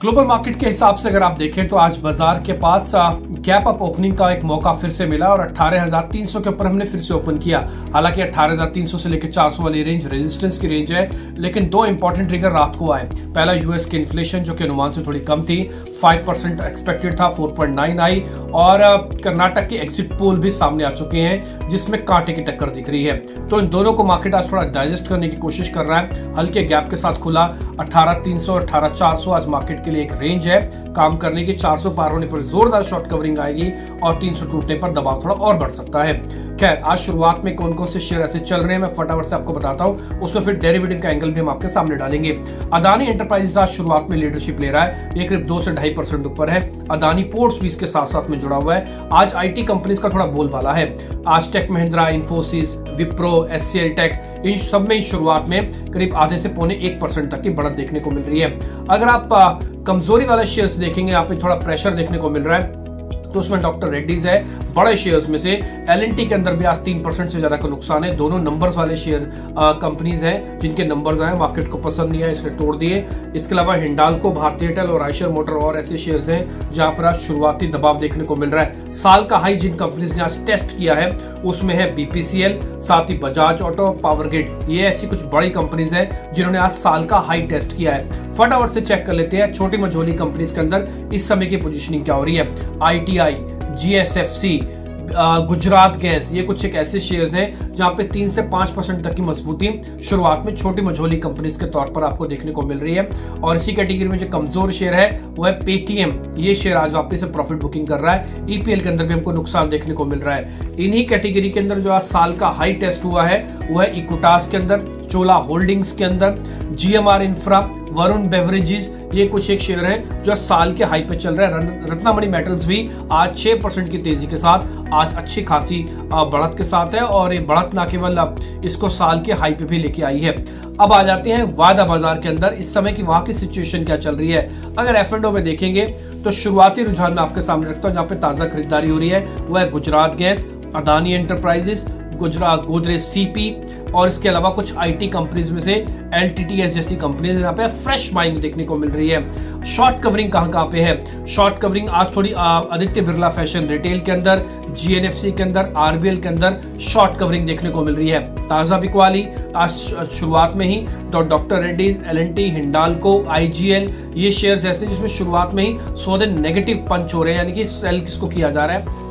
Global market के हिसाब से अगर आप देखें तो आज बाजार के पास गैप अप ओपनिंग का एक मौका फिर से मिला और 18,300 के ऊपर हमने फिर से ओपन किया। हालांकि 18,300 से लेकर 400 वाली रेंज रेजिस्टेंस की रेंज है, लेकिन दो इंपॉर्टेंट ट्रिगर रात को आए। पहला यूएस की इन्फ्लेशन जो कि अनुमान से थोड़ी कम थी, 5% एक्सपेक्टेड था, 4.9 आई, और कर्नाटक की एग्जिट पोल भी सामने आ चुके हैं जिसमें कांटे की टक्कर दिख रही है। तो इन दोनों को मार्केट आज थोड़ा डाइजेस्ट करने की कोशिश कर रहा है। हल्के गैप के साथ खुला 18,300 18,400 आज मार्केट के लिए एक रेंज है काम करने की। 400 पार होने पर जोरदार शॉर्ट कवरिंग आएगी और 300 टूटने पर दबाव थोड़ा और बढ़ सकता है। खैर, आज शुरुआत में कौन कौन से शेयर ऐसे चल रहे हैं मैं फटाफट से आपको बताता हूं, उसमें फिर डेरिवेटिव का एंगल भी हम आपके सामने डालेंगे। अदानी एंटरप्राइजेस आज शुरुआत में लीडरशिप ले रहा है, ये करीब 2 से 2.5% ऊपर है। अदानी पोर्ट्स भी इसके साथ साथ में जुड़ा हुआ है। आज आईटी कंपनीज का थोड़ा बोलबाला है। आज टेक महिंद्रा, इन्फोसिस, विप्रो, एचसीएल टेक, इन सब में शुरुआत में करीब आधे से पौने 1% तक की बढ़त देखने को मिल रही है। अगर आप कमजोरी वाले शेयर्स देखेंगे, यहाँ पे थोड़ा प्रेशर देखने को मिल रहा है, तो उसमें डॉक्टर रेड्डीज है। बड़े शेयर्स में से एलएनटी के अंदर भी आज 3% से ज्यादा का नुकसान है। दोनों नंबर्स वाले शेयर कंपनीज हैं जिनके नंबर्स आए, मार्केट को पसंद नहीं आए इसलिए तोड़ दिए। इसके अलावा हिंडाल्को, भारतीय एयरटेल और आयशर मोटर और ऐसे शेयर्स हैं जहां पर आज शुरुआती दबाव देखने को मिल रहा है। साल का हाई जिन कंपनीज ने आज टेस्ट किया है उसमें है बीपीसीएल, साथ ही बजाज ऑटो, पावर ग्रिड। ये ऐसी कुछ बड़ी कंपनीज हैं जिन्होंने आज साल का हाई टेस्ट किया है। फटाफट से चेक कर लेते हैं छोटी मझोली कंपनीज के अंदर इस समय की पोजीशनिंग क्या हो रही है। आईटीआई, जीएसएफसी, गुजरात गैस, ये कुछ एक ऐसे शेयर्स हैं जहां पे 3 से 5% तक की मजबूती शुरुआत में छोटी मझोली कंपनीज के तौर पर आपको देखने को मिल रही है। और इसी कैटेगरी में जो कमजोर शेयर है वो है पेटीएम। ये शेयर आज वापस से प्रॉफिट बुकिंग कर रहा है। ईपीएल के अंदर भी हमको नुकसान देखने को मिल रहा है। इन्हीं कैटेगरी के अंदर जो आज साल का हाई टेस्ट हुआ है वो है इक्विटास के अंदर, चोला होल्डिंग्स के अंदर, जीएमआर इंफ्रा, वरुण बेवरेजेस, ये कुछ एक शेयर है जो साल के हाई पे चल रहा है। रत्नामणि मेटल्स भी आज 6% की तेजी के साथ आज अच्छी खासी बढ़त के साथ है, और ये बढ़त ना केवल इसको साल के हाई पे भी लेके आई है। अब आ जाते हैं वायदा बाजार के अंदर, इस समय की वहां की सिचुएशन क्या चल रही है। अगर एफ&ओ में देखेंगे तो शुरुआती रुझान में आपके सामने रखता हूं जहां पे ताजा खरीदारी हो रही है वो है Gujarat gas, Adani enterprises, Gujarat Godrej CP, और इसके अलावा कुछ आईटी कंपनीज में से एलटीटीएस जैसी कंपनीज यहाँ पे फ्रेश बाइंग देखने को मिल रही है। शॉर्ट कवरिंग कहां पे है? शॉर्ट कवरिंग आज थोड़ी आदित्य बिरला फैशन रिटेल के अंदर, जीएनएफसी के अंदर, आरबीएल के अंदर शॉर्ट कवरिंग देखने को मिल रही है। ताजा बिकवाली आज शुरुआत में ही डॉक्टर रेड्डीज, एलएनटी, हिंडाल्को, आईजीएल, ये शेयर्स ऐसे जिसमें शुरुआत में ही 100 दिन नेगेटिव पंच हो रहे हैं, यानी कि सेल किसको किया जा रहा है,